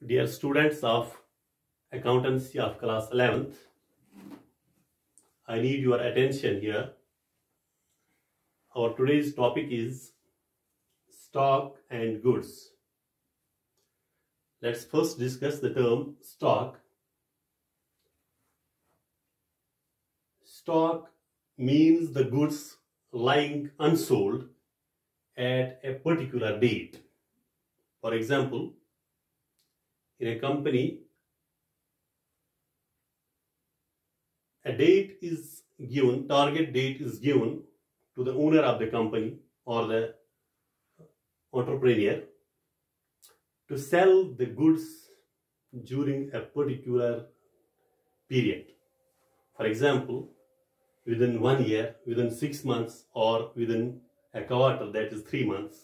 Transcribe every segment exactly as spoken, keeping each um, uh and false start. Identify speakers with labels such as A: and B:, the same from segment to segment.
A: Dear students of accountancy of class eleventh, I need your attention here. Our today's topic is stock and goods. Let's first discuss the term stock. Stock means the goods lying unsold at a particular date. For example, in a company, a date is given, target date is given to the owner of the company or the entrepreneur to sell the goods during a particular period. For example, within one year, within six months, or within a quarter, that is three months.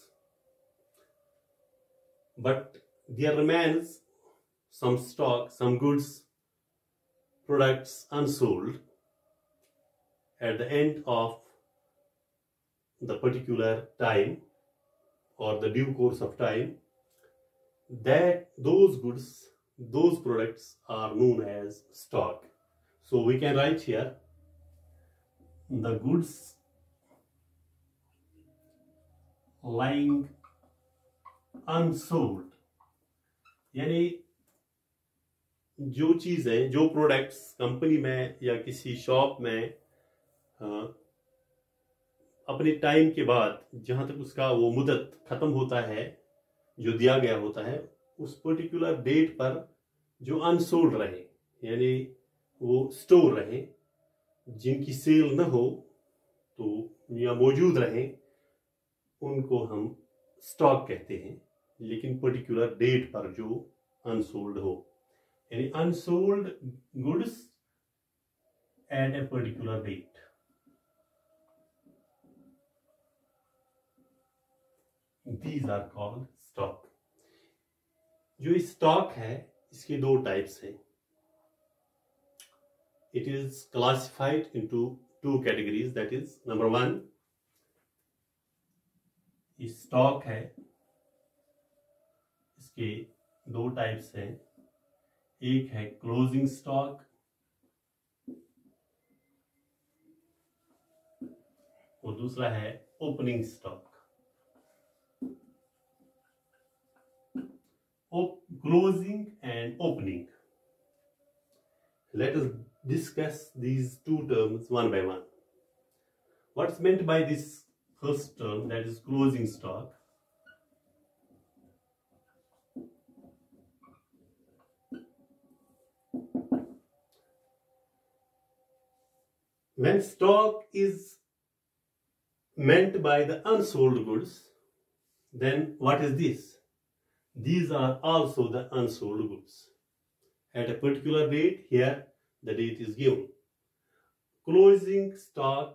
A: But there remains some stock, some goods, products unsold at the end of the particular time or the due course of time. That those goods, those products are known as stock. So we can write here the goods lying unsold, यानी जो चीजें, जो products company में या किसी shop में आ, अपने time के बाद जहां तक उसका वो मुदत खत्म होता है, जो दिया गया होता है, उस पर्टिकुलर डेट पर जो अनसोल्ड रहे, यानी वो स्टोर रहे, जिनकी सेल न हो तो या मौजूद रहे, उनको हम स्टॉक कहते हैं। लेकिन पर्टिकुलर डेट पर जो अनसोल्ड हो, यानी unsold goods at a particular date. These are called stock. जो स्टॉक है, इसके दो टाइप्स हैं। It is classified into two categories, that is number one, stock है, इसके दो टाइप्स हैं। एक है क्लोजिंग स्टॉक और दूसरा है opening stock. Closing and opening. Let us discuss these two terms one by one. What's meant by this first term, that is closing stock? When stock is meant by the unsold goods, then what is this? These are also the unsold goods. At a particular date, here the date is given. Closing stock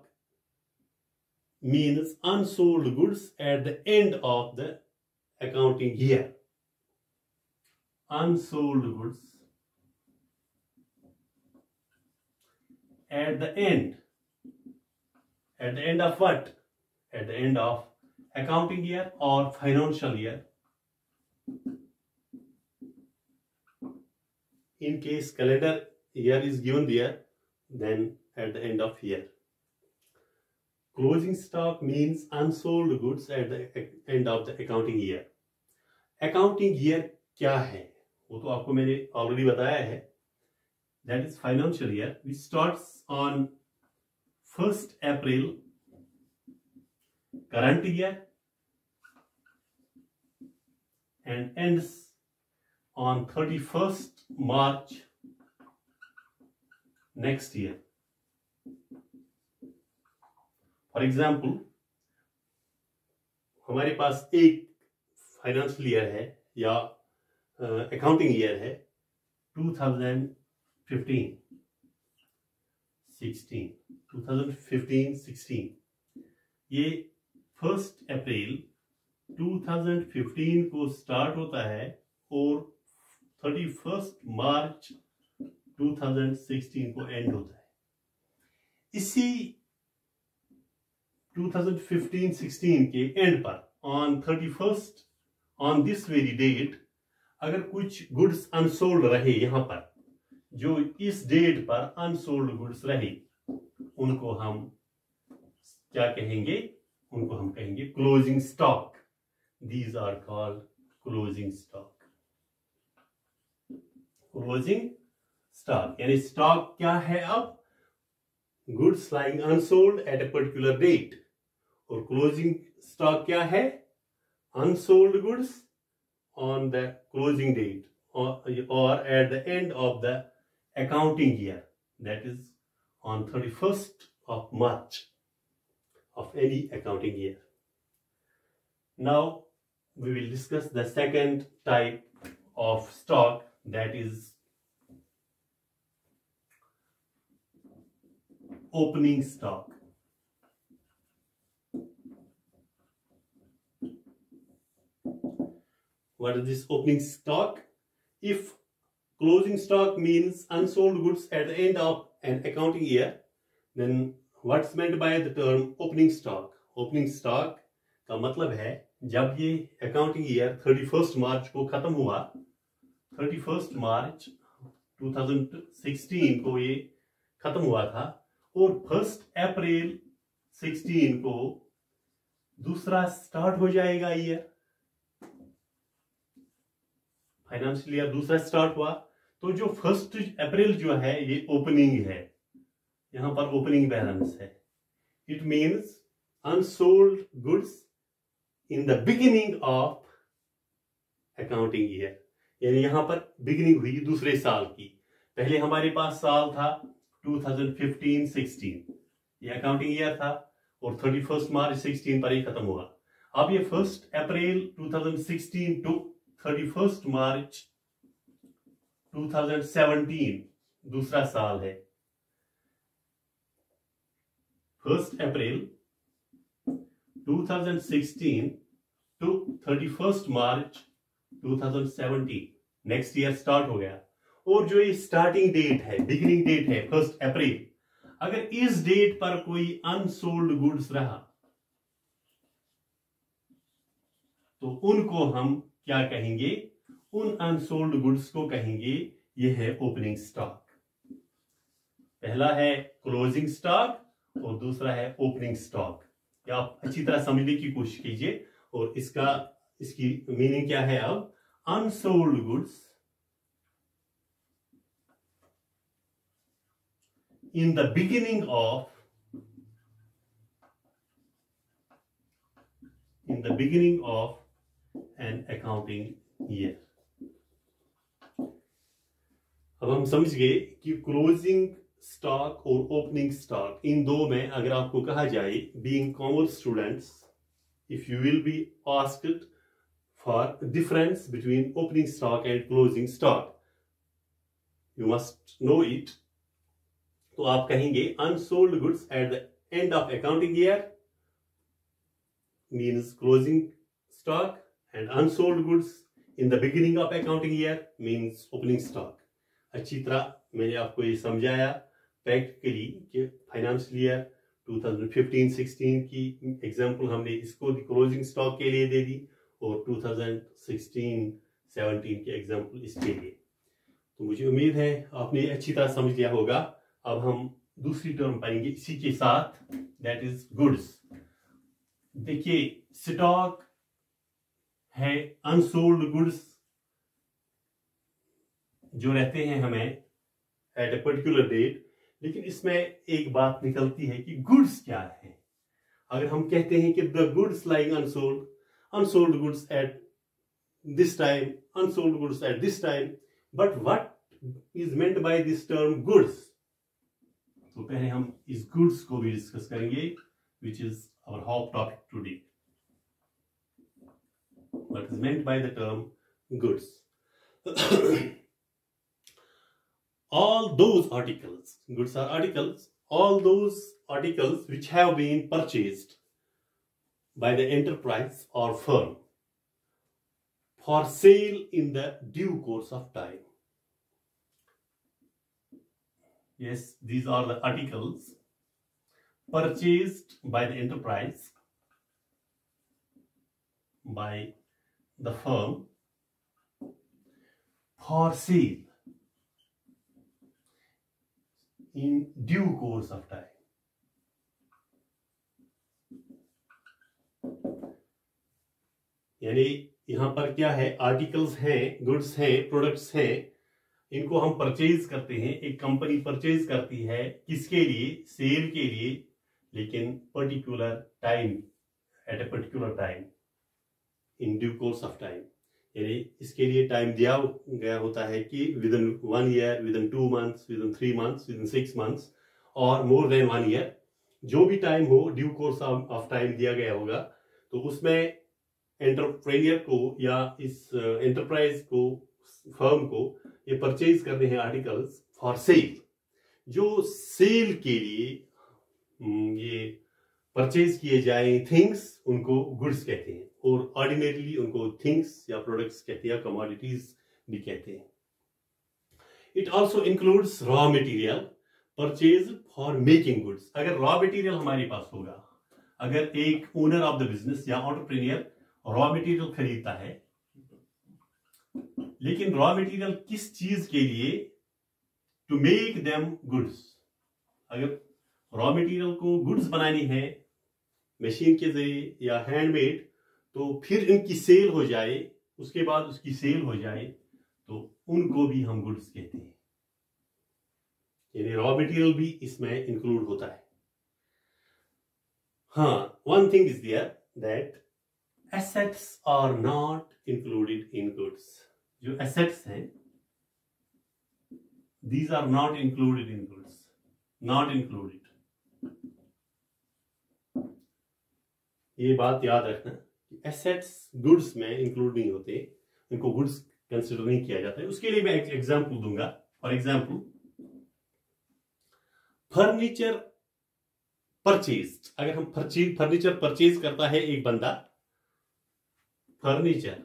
A: means unsold goods at the end of the accounting year. Unsold goods at the end. At the end of what? At the end of accounting year or financial year. In case calendar year is given there, then at the end of year. Closing stock means unsold goods at the end of the accounting year. Accounting year क्या है वो तो आपको मैंने already बताया है. That is financial year, which starts on first April current year and ends on thirty-first March next year. For example, हमारे पास एक फाइनेंशियल ईयर है या अकाउंटिंग ईयर है two thousand fifteen sixteen, two thousand fifteen sixteen. ये first April two thousand fifteen को start होता है और thirty first March two thousand sixteen को एंड होता है। इसी टू थाउजेंड फिफ्टीन सिक्सटीन के एंड पर on thirty first on this very date अगर कुछ गुड्स अनसोल्ड रहे यहां पर, जो इस डेट पर अनसोल्ड गुड्स रहे, उनको हम क्या कहेंगे? उनको हम कहेंगे closing stock. These are called closing stock. Closing stock यानी स्टॉक क्या है? अब goods lying unsold at a particular date. और क्लोजिंग स्टॉक क्या है? Unsold goods on the closing date और at the end of the accounting year, that is on thirty-first of March of any accounting year. Now we will discuss the second type of stock, that is opening stock. What is this opening stock? If closing stock means unsold goods at the end of an accounting year, then what's meant by the term opening stock? Opening stock का मतलब है जब ये accounting year thirty-first मार्च को खत्म हुआ, thirty-first मार्च two thousand sixteen को ये खत्म हुआ था, और first अप्रैल sixteen को दूसरा स्टार्ट हो जाएगा ईयर, फाइनेंशियल ईयर दूसरा स्टार्ट हुआ, तो जो फर्स्ट अप्रैल जो है ये ओपनिंग है, यहां पर ओपनिंग बैलेंस है। It means unsold goods in the beginning of accounting year, यानी यहां पर बिगिनिंग हुई दूसरे साल की। पहले हमारे पास साल था twenty fifteen sixteen, ये अकाउंटिंग ईयर था, और thirty-first मार्च sixteen पर ही खत्म हुआ। अब ये first April twenty sixteen to thirty-first March twenty seventeen दूसरा साल है। First April twenty sixteen to thirty-first March twenty seventeen next year start हो गया। और जो ये स्टार्टिंग डेट है, बिगिनिंग डेट है फर्स्ट अप्रैल, अगर इस डेट पर कोई अनसोल्ड गुड्स रहा तो उनको हम क्या कहेंगे? उन अनसोल्ड गुड्स को कहेंगे ये है ओपनिंग स्टॉक। पहला है क्लोजिंग स्टॉक और दूसरा है ओपनिंग स्टॉक। या आप अच्छी तरह समझने की कोशिश कीजिए, और इसका इसकी मीनिंग क्या है? अब unsold goods in the beginning of in the beginning of an accounting year. अब हम समझ गए कि क्लोजिंग स्टॉक और ओपनिंग स्टॉक, इन दो में अगर आपको कहा जाए, being commerce students, if you will be asked for difference between opening stock and closing stock, you must know it. तो आप कहेंगे unsold goods at the end of accounting year means closing stock, and unsold goods in the beginning of accounting year means opening stock। अच्छी तरह मैंने आपको ये समझाया practically कि financial year twenty fifteen sixteen की एग्जांपल हमने इसको क्लोजिंग स्टॉक के लिए दे दी, और twenty sixteen seventeen की एग्जांपल इसके लिए। तो मुझे उम्मीद है आपने अच्छी तरह समझ लिया होगा। अब हम दूसरी टर्म पाएंगे इसी के साथ, दैट इज गुड्स। देखिए, स्टॉक है अनसोल्ड गुड्स जो रहते हैं हमें एट ए पर्टिकुलर डेट, लेकिन इसमें एक बात निकलती है कि गुड्स क्या है। अगर हम कहते हैं कि the goods lying unsold, unsold goods at this time, unsold goods at this time, but what is meant by this term goods? तो पहले हम इस गुड्स को भी डिस्कस करेंगे, which is our hot topic today. What is meant by the term goods? All those articles, goods are articles, all those articles which have been purchased by the enterprise or firm for sale in the due course of time. Yes, these are the articles purchased by the enterprise, by the firm for sale in due course of time. यानी यहां पर क्या है, articles हैं, goods हैं, products हैं, इनको हम परचेज करते हैं, एक कंपनी परचेज करती है, किसके लिए, सेल के लिए, लेकिन particular time, at a particular time, in due course of time. यानी इसके लिए टाइम दिया गया होता है कि within one year, within two months, within three months, within six months और मोर देन वन ईयर, जो भी टाइम हो, ड्यू कोर्स ऑफ टाइम दिया गया होगा। तो उसमें एंटरप्रेन्योर को या इस एंटरप्राइज को, फर्म को ये परचेज करते हैं आर्टिकल्स फॉर सेल, जो सेल के लिए ये परचेज किए जाए थिंग्स, उनको गुड्स कहते हैं, और ऑर्डिनरीली उनको थिंग्स या प्रोडक्ट्स कहते हैं, या कमोडिटीज भी कहते हैं। It also includes raw material purchase for making goods. अगर रॉ मटेरियल हमारे पास होगा, अगर एक ओनर ऑफ द बिजनेस या एंटरप्रेन्योर रॉ मटेरियल खरीदता है, लेकिन रॉ मटेरियल किस चीज के लिए, टू मेक देम गुड्स। अगर रॉ मटेरियल को गुड्स बनानी है मशीन के जरिए या हैंडमेड, तो फिर इनकी सेल हो जाए, उसके बाद उसकी सेल हो जाए, तो उनको भी हम गुड्स कहते हैं। यानी रॉ मटेरियल भी इसमें इंक्लूड होता है। हाँ, one thing is there that assets are not included in goods. जो assets हैं, these are not included in goods. Not included. ये बात याद रखना कि assets goods में include नहीं होते, इनको goods consider नहीं किया जाता है। उसके लिए मैं एक एग्जाम्पल दूंगा। For example, furniture purchase. अगर हम फर्नीचर परचेज करता है एक बंदा, फर्नीचर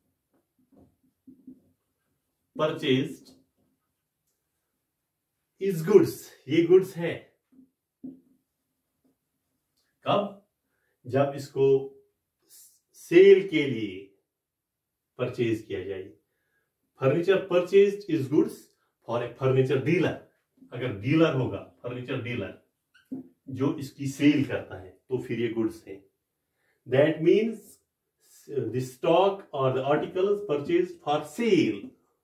A: परचेज्ड इज गुड्स, ये गुड्स है। कब? जब इसको सेल के लिए परचेज किया जाए। Furniture purchased is goods for a furniture dealer. अगर डीलर होगा, फर्नीचर डीलर जो इसकी सेल करता है, तो फिर ये गुड्स है। That means the stock or the articles purchased for sale,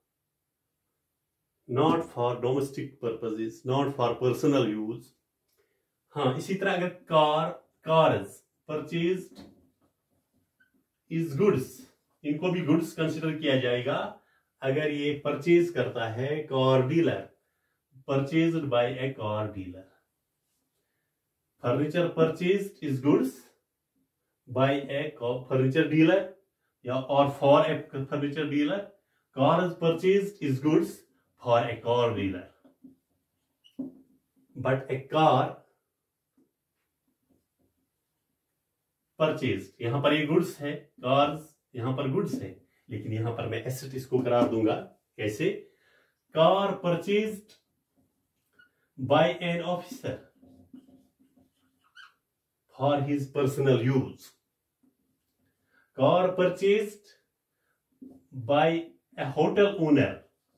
A: not for domestic purposes, not for personal use. हाँ, इसी तरह अगर car, cars purchased is goods, इनको भी गुड्स कंसिडर किया जाएगा अगर ये परचेज करता है car dealer, purchased by a car dealer. Furniture purchased is goods by a furniture dealer, yeah, or for a furniture dealer. Car is purchased is goods for a car dealer. But a car purchased, यहां पर ये goods है, cars यहां पर goods है, लेकिन यहां पर मैं एसेट इसको करार दूंगा। कैसे? Car purchased by an officer for his personal use. Car purchased by a hotel owner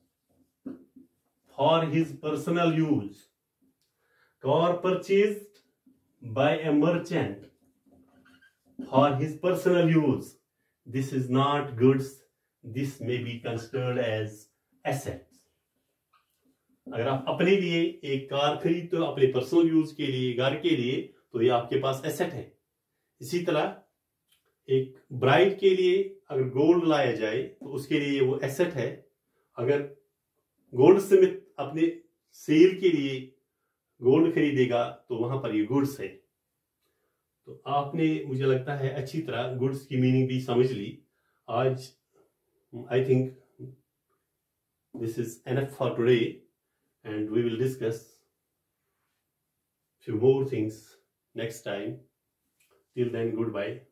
A: for his personal use. Car purchased by a merchant for his personal use. This is not goods. This may be considered as assets. अगर आप अपने लिए एक car खरीदते हो, अपने personal use के लिए, घर के लिए, तो ये आपके पास एसेट है। इसी तरह एक ब्राइड के लिए अगर गोल्ड लाया जाए, तो उसके लिए वो एसेट है। अगर गोल्ड स्मिथ अपने सेल के लिए गोल्ड खरीदेगा, तो वहां पर ये गुड्स है। तो आपने, मुझे लगता है, अच्छी तरह गुड्स की मीनिंग भी समझ ली। आज I think this is enough for today, and we will discuss few more things next time. Till then, goodbye.